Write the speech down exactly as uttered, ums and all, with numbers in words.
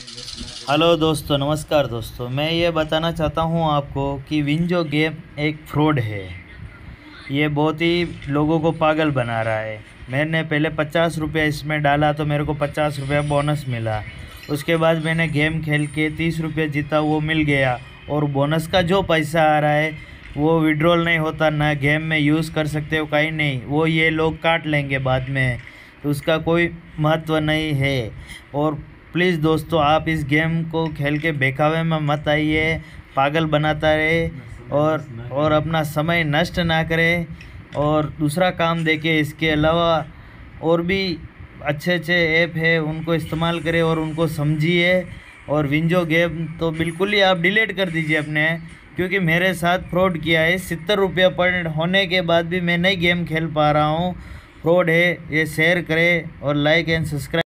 Hello दोस्तों, नमस्कार दोस्तों। मैं ये बताना चाहता हूँ आपको कि विंजो गेम एक फ्रॉड है। ये बहुत ही लोगों को पागल बना रहा है। मैंने पहले पचास रुपये इसमें डाला तो मेरे को पचास रुपये बोनस मिला। उसके बाद मैंने गेम खेल के तीस रुपये जीता, वो मिल गया। और बोनस का जो पैसा आ रहा है वो विड्रॉल नहीं होता, ना गेम में यूज़ कर सकते हो, कहीं नहीं। वो ये लोग काट लेंगे बाद में, तो उसका कोई महत्व नहीं है। और प्लीज़ दोस्तों, आप इस गेम को खेल के बेकावे में मत आइए, पागल बनाता रहे और और अपना समय नष्ट ना करें और दूसरा काम देखें। इसके अलावा और भी अच्छे अच्छे ऐप है, उनको इस्तेमाल करें और उनको समझिए। और विंजो गेम तो बिल्कुल ही आप डिलीट कर दीजिए अपने, क्योंकि मेरे साथ फ्रॉड किया है। सत्तर रुपये पर होने के बाद भी मैं नहीं गेम खेल पा रहा हूँ। फ्रॉड है ये। शेयर करें और लाइक एंड सब्सक्राइब